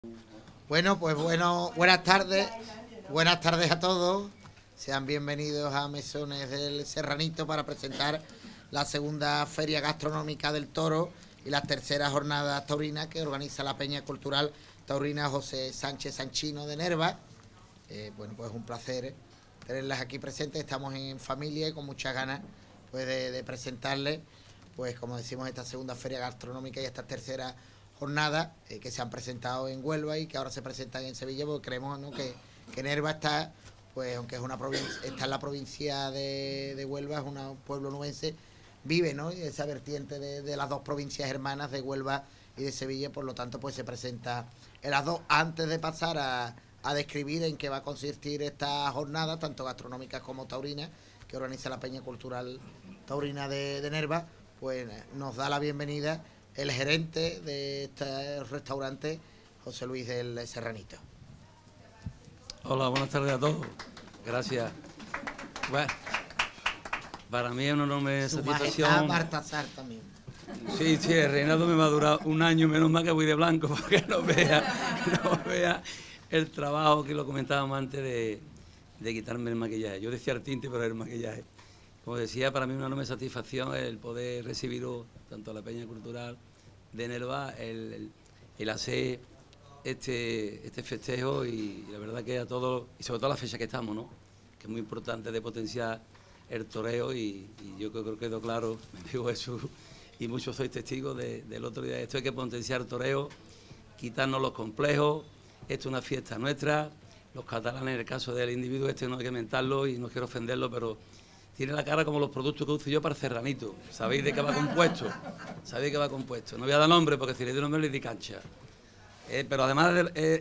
Buenas tardes a todos. Sean bienvenidos a Mesones del Serranito para presentar la segunda Feria Gastronómica del Toro y las terceras jornadas taurinas que organiza la Peña Cultural Taurina José Sánchez Sanchino de Nerva. Pues un placer tenerlas aquí presentes. Estamos en familia y con muchas ganas pues de presentarles, pues como decimos, esta segunda Feria Gastronómica y esta tercera jornada que se han presentado en Huelva y que ahora se presentan en Sevilla, porque creemos, ¿no?, que Nerva está, pues aunque es una provincia, está en la provincia de Huelva, es un pueblo nubense, vive, ¿no?, esa vertiente de las dos provincias hermanas de Huelva y de Sevilla. Por lo tanto, pues se presenta en las dos. Antes de pasar a describir en qué va a consistir esta jornada, tanto gastronómicas como taurinas, que organiza la Peña Cultural Taurina de Nerva, pues nos da la bienvenida el gerente de este restaurante, José Luis del Serranito. Hola, buenas tardes a todos. Gracias. Bueno, para mí es una enorme satisfacción. Baltasar también. Sí, el reinado me va a durar un año, menos mal que voy de blanco, porque no vea el trabajo que lo comentábamos antes de quitarme el maquillaje. Yo decía el tinte, pero el maquillaje. Como decía, para mí es una enorme satisfacción el poder recibiros, tanto a la Peña Cultural de Nerva, el hacer este festejo, y la verdad que a todos, y sobre todo la fecha que estamos, ¿no?, que es muy importante de potenciar el toreo, y yo creo que quedó claro, me digo Jesús, y muchos sois testigos del otro día. Esto hay que potenciar el toreo, quitarnos los complejos. Esto es una fiesta nuestra. Los catalanes, en el caso del individuo este, no hay que mentarlo y no quiero ofenderlo, pero tiene la cara como los productos que uso yo para el Serranito. ¿Sabéis de qué va compuesto? ¿Sabéis de qué va compuesto? No voy a dar nombre, porque si le doy nombre le di cancha. Pero además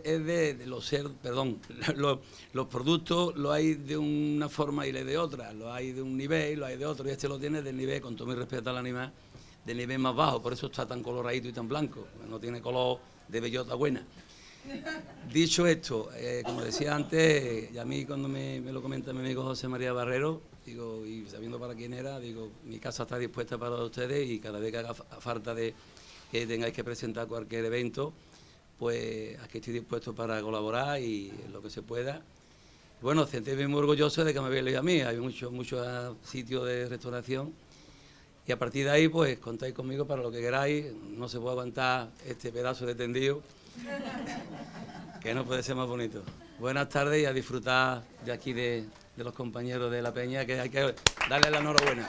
los productos los hay de una forma y de otra. Los hay de un nivel, los hay de otro. Y este lo tiene del nivel, con todo mi respeto al animal, del nivel más bajo. Por eso está tan coloradito y tan blanco. No tiene color de bellota buena. Dicho esto, como decía antes, y a mí cuando me lo comenta mi amigo José María Barrero, digo, y sabiendo para quién era, digo, mi casa está dispuesta para ustedes, y cada vez que haga falta de que tengáis que presentar cualquier evento, pues aquí estoy dispuesto para colaborar y lo que se pueda. Bueno, sentirme muy orgulloso de que me habéis leído a mí. Hay muchos sitios de restauración, y a partir de ahí, pues contáis conmigo para lo que queráis. No se puede aguantar este pedazo de tendido, que no puede ser más bonito. Buenas tardes y a disfrutar de aquí de los compañeros de la Peña, que hay que darle la enhorabuena.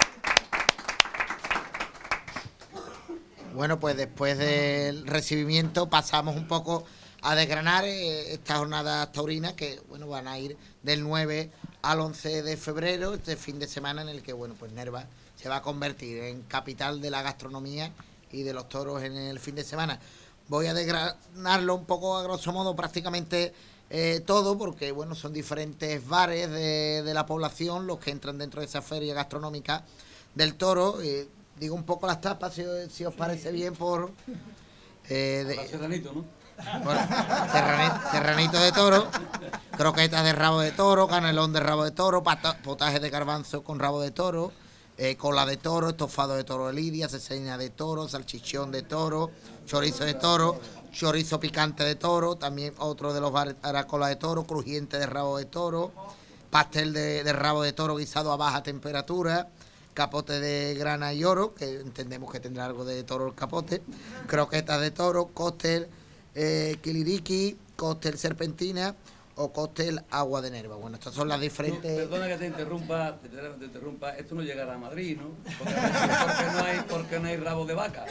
Bueno, pues después del recibimiento pasamos un poco a desgranar estas jornadas taurinas que, bueno, van a ir del 9 al 11 de febrero, este fin de semana en el que, bueno, pues Nerva se va a convertir en capital de la gastronomía y de los toros en el fin de semana. Voy a desgranarlo un poco a grosso modo, prácticamente todo, porque, bueno, son diferentes bares de la población los que entran dentro de esa feria gastronómica del toro. Digo un poco las tapas, si os parece bien, por... Serranito, ¿no? Bueno, serranito de toro, croquetas de rabo de toro, canelón de rabo de toro, potaje de garbanzo con rabo de toro, cola de toro, estofado de toro de lidia, ceseña de toro, salchichón de toro, chorizo de toro, chorizo picante de toro, también otro de los bares era cola de toro, crujiente de rabo de toro, pastel de rabo de toro guisado a baja temperatura, capote de grana y oro, que entendemos que tendrá algo de toro el capote, croquetas de toro, cóctel kiliriki, cóctel serpentina o cóctel agua de Nerva. Bueno, estas son las diferentes... Perdona que te interrumpa, esto no llegará a Madrid, ¿no? Porque no hay rabo de vaca.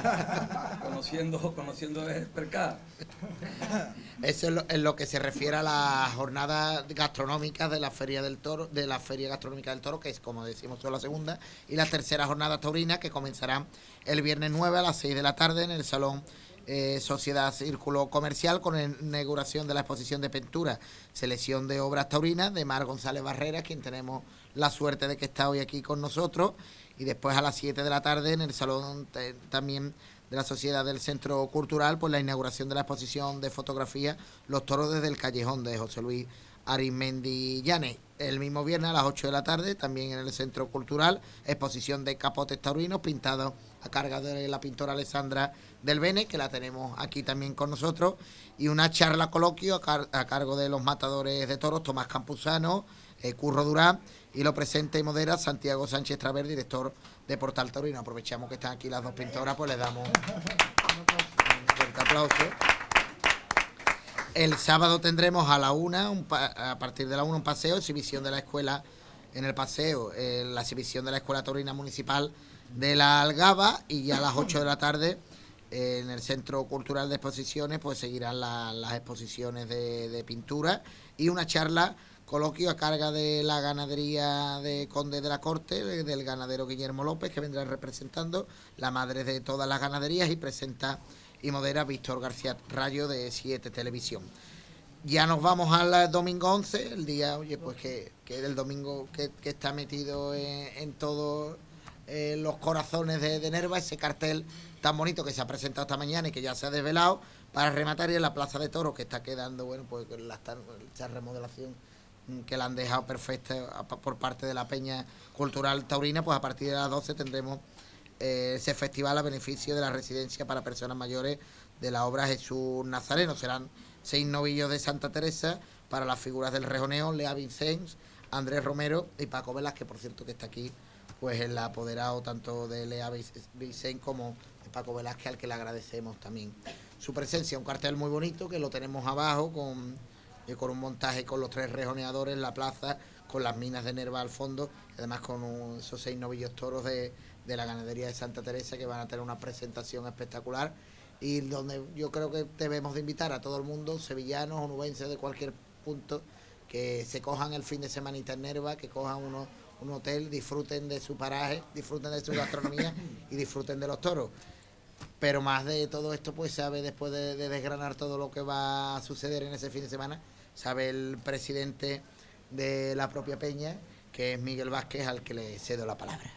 Conociendo el percal. Eso es en lo que se refiere a las jornadas gastronómicas de la Feria del Toro, de la Feria Gastronómica del Toro, que es, como decimos, son la segunda, y la tercera jornada taurina, que comenzarán el viernes 9 a las 6 de la tarde en el Salón Sociedad Círculo Comercial, con la inauguración de la exposición de pintura, selección de obras taurinas de Mar González Barrera, quien tenemos la suerte de que está hoy aquí con nosotros, y después a las 7 de la tarde en el Salón también de la Sociedad del Centro Cultural, pues la inauguración de la exposición de fotografía Los Toros desde el Callejón, de José Luis Arismendi Llanes. El mismo viernes a las 8 de la tarde, también en el Centro Cultural, exposición de capotes taurinos pintados a cargo de la pintora Alessandra del Bene, que la tenemos aquí también con nosotros, y una charla coloquio a cargo de los matadores de toros, Tomás Campuzano, Curro Durán, y lo presenta y modera Santiago Sánchez Traver, director de Portal Taurino. Aprovechamos que están aquí las dos pintoras, pues les damos un fuerte aplauso. El sábado tendremos a la 1, a partir de la 1, un paseo, exhibición de la escuela en el paseo, la exhibición de la Escuela Taurina Municipal de la Algaba, y ya a las 8 de la tarde en el Centro Cultural de Exposiciones pues seguirán las exposiciones de pintura y una charla coloquio a carga de la ganadería de Conde de la Corte, del ganadero Guillermo López, que vendrá representando la madre de todas las ganaderías, y presenta y modera Víctor García Rayo de 7 Televisión. Ya nos vamos al domingo 11, el día, oye, pues que el domingo que está metido en todos los corazones de Nerva, ese cartel tan bonito que se ha presentado esta mañana y que ya se ha desvelado, para rematar, y en la Plaza de Toros, que está quedando, bueno, pues esa remodelación que la han dejado perfecta por parte de la Peña Cultural Taurina, pues a partir de las 12 tendremos ese festival a beneficio de la residencia para personas mayores de la obra Jesús Nazareno. Serán 6 novillos de Santa Teresa para las figuras del rejoneo, Lea Vicens, Andrés Romero y Paco Velas, que por cierto que está aquí, pues el apoderado tanto de Lea Vicens como de Paco Velázquez, al que le agradecemos también su presencia. Un cartel muy bonito que lo tenemos abajo con un montaje con los 3 rejoneadores en la plaza, con las minas de Nerva al fondo, y además con esos 6 novillos toros de la ganadería de Santa Teresa, que van a tener una presentación espectacular, y donde yo creo que debemos de invitar a todo el mundo, sevillanos, onubenses de cualquier punto, que se cojan el fin de semanita en Nerva, que cojan un hotel, disfruten de su paraje, disfruten de su gastronomía y disfruten de los toros. Pero más de todo esto pues sabe, después de desgranar todo lo que va a suceder en ese fin de semana, sabe el presidente de la propia peña, que es Miguel Vázquez, al que le cedo la palabra.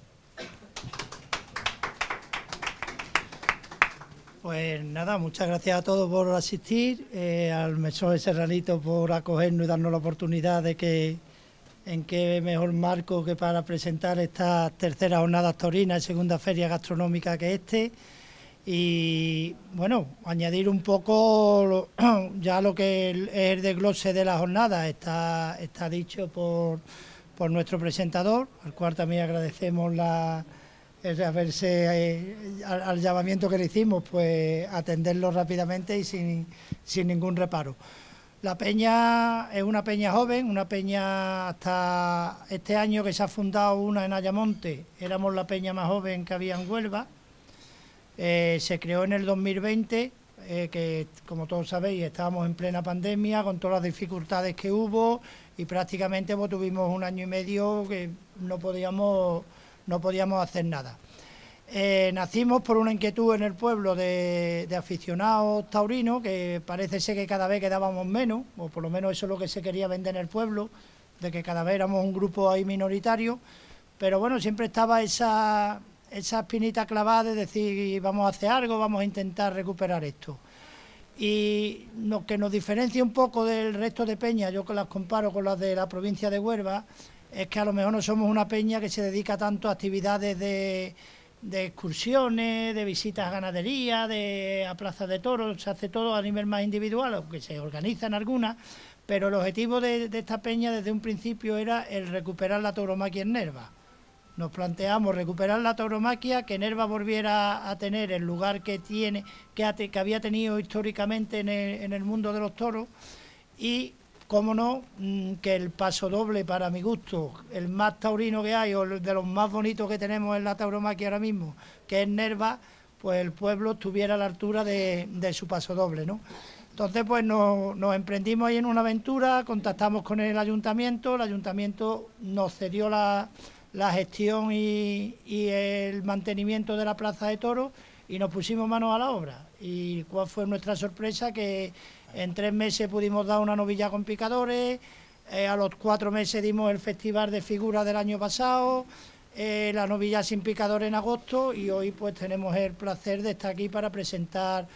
Pues nada, muchas gracias a todos por asistir, al Mesón de Serranito por acogernos y darnos la oportunidad de que, en qué mejor marco que para presentar estas terceras jornadas taurinas y segunda feria gastronómica que y bueno, añadir un poco ya lo que es el desglose de la jornada, está dicho por nuestro presentador, al cual también agradecemos el haberse al llamamiento que le hicimos, pues atenderlo rápidamente y sin ningún reparo. La peña es una peña joven, una peña hasta este año que se ha fundado una en Ayamonte, éramos la peña más joven que había en Huelva. Se creó en el 2020, que como todos sabéis estábamos en plena pandemia con todas las dificultades que hubo, y prácticamente pues, tuvimos 1 año y medio que no podíamos hacer nada. Nacimos por una inquietud en el pueblo de aficionados taurinos, que parece ser que cada vez quedábamos menos, o por lo menos eso es lo que se quería vender en el pueblo, de que cada vez éramos un grupo ahí minoritario, pero bueno, siempre estaba esa espinita clavada de decir vamos a hacer algo, vamos a intentar recuperar esto. Y lo que nos diferencia un poco del resto de peñas, yo que las comparo con las de la provincia de Huelva, es que a lo mejor no somos una peña que se dedica tanto a actividades de excursiones, de visitas a ganadería, a plazas de toros, se hace todo a nivel más individual, aunque se organizan algunas, pero el objetivo de esta peña desde un principio era el recuperar la tauromaquia en Nerva. Nos planteamos recuperar la tauromaquia, que Nerva volviera a tener el lugar que había tenido históricamente en el mundo de los toros, y, cómo no, que el pasodoble, para mi gusto, el más taurino que hay, o de los más bonitos que tenemos en la tauromaquia ahora mismo, que es Nerva, pues el pueblo estuviera a la altura de su pasodoble, ¿no? Entonces, pues nos emprendimos ahí en una aventura, contactamos con el ayuntamiento nos cedió la gestión y el mantenimiento de la plaza de toros, y nos pusimos manos a la obra. Y cuál fue nuestra sorpresa, que en 3 meses pudimos dar una novilla con picadores, a los 4 meses dimos el festival de figuras del año pasado, la novilla sin picadores en agosto, y hoy pues tenemos el placer de estar aquí para presentar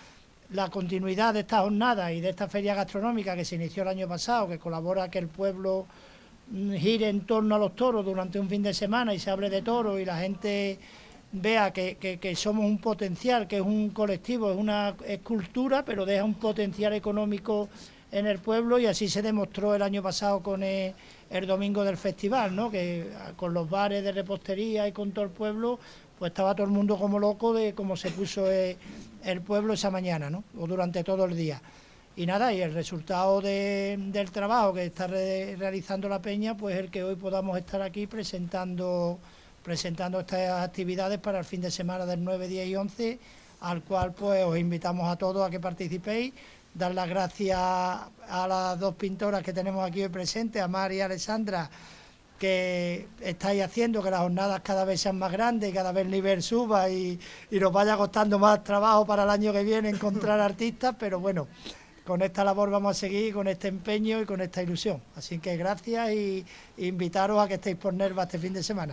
la continuidad de esta jornada y de esta feria gastronómica que se inició el año pasado, que colabora a que el pueblo gire en torno a los toros durante un fin de semana y se hable de toros y la gente vea que somos un potencial, que es un colectivo, es cultura, pero deja un potencial económico en el pueblo, y así se demostró el año pasado con el domingo del festival, ¿no? Que con los bares de repostería y con todo el pueblo, pues estaba todo el mundo como loco de cómo se puso el pueblo esa mañana, ¿no? O durante todo el día. Y nada, y el resultado del trabajo que está realizando la peña, pues el que hoy podamos estar aquí presentando estas actividades para el fin de semana del 9, 10 y 11, al cual pues os invitamos a todos a que participéis. Dar las gracias a las dos pintoras que tenemos aquí hoy presentes, a Mar y a Alessandra, que estáis haciendo que las jornadas cada vez sean más grandes y cada vez el nivel suba y nos vaya costando más trabajo para el año que viene encontrar artistas, pero bueno, con esta labor vamos a seguir, con este empeño y con esta ilusión. Así que gracias y invitaros a que estéis por Nerva este fin de semana.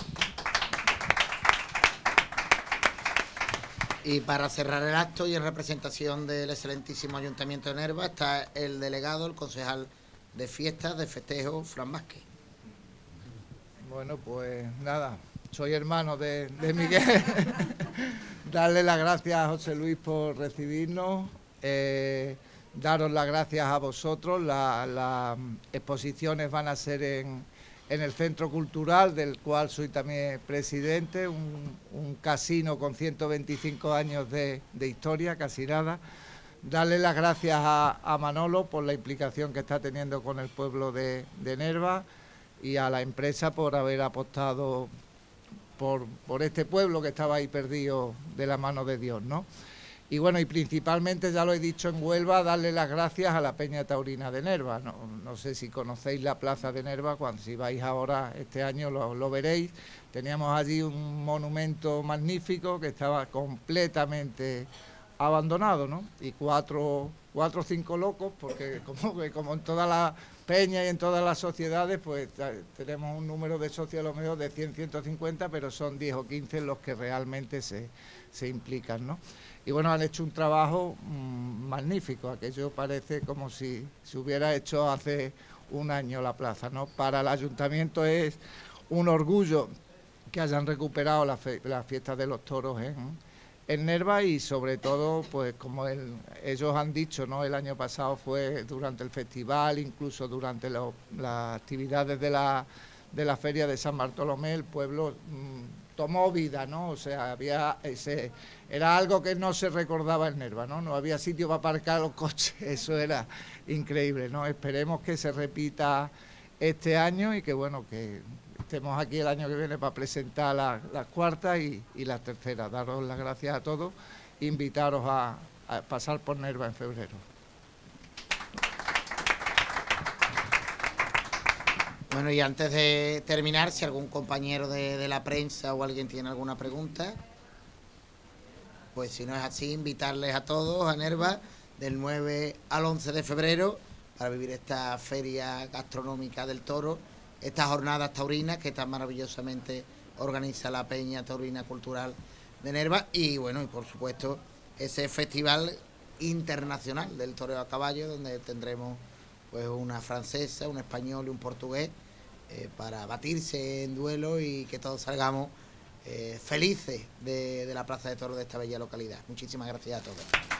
Y para cerrar el acto y en representación del excelentísimo Ayuntamiento de Nerva está el delegado, el concejal de fiestas, de festejo, Fran Vázquez. Bueno, pues nada, soy hermano de Miguel. Darle las gracias a José Luis por recibirnos, daros las gracias a vosotros. Las exposiciones van a ser en el Centro Cultural, del cual soy también presidente, un casino con 125 años de historia, casi nada. Darle las gracias a Manolo por la implicación que está teniendo con el pueblo de Nerva y a la empresa por haber apostado por este pueblo que estaba ahí perdido de la mano de Dios, ¿no? Y bueno, y principalmente, ya lo he dicho en Huelva, darle las gracias a la Peña Taurina de Nerva. No sé si conocéis la plaza de Nerva, si vais ahora este año lo veréis. Teníamos allí un monumento magnífico que estaba completamente abandonado, ¿no? Y cuatro o cinco locos, porque como en todas las peñas y en todas las sociedades, pues tenemos un número de socios a lo mejor de 100, 150, pero son 10 o 15 los que realmente se implican, ¿no? Y bueno, han hecho un trabajo magnífico, aquello parece como si se hubiera hecho hace un año la plaza, ¿no? Para el ayuntamiento es un orgullo que hayan recuperado las fiestas de los toros en Nerva, y sobre todo, pues como ellos han dicho, ¿no? El año pasado fue durante el festival, incluso durante las actividades de la feria de San Bartolomé, el pueblo tomó vida, ¿no? O sea, era algo que no se recordaba en Nerva, ¿no? No había sitio para aparcar los coches, eso era increíble, ¿no? Esperemos que se repita este año y que, bueno, que estemos aquí el año que viene para presentar las cuartas y las terceras. Daros las gracias a todos, invitaros a pasar por Nerva en febrero. Bueno, y antes de terminar, si algún compañero de la prensa o alguien tiene alguna pregunta, pues si no es así, invitarles a todos a Nerva del 9 al 11 de febrero para vivir esta feria gastronómica del toro, estas jornadas taurinas que tan maravillosamente organiza la Peña Taurina Cultural de Nerva, y bueno, y por supuesto ese festival internacional del toreo a caballo, donde tendremos pues una francesa, un español y un portugués para batirse en duelo y que todos salgamos felices de la Plaza de Toros de esta bella localidad. Muchísimas gracias a todos.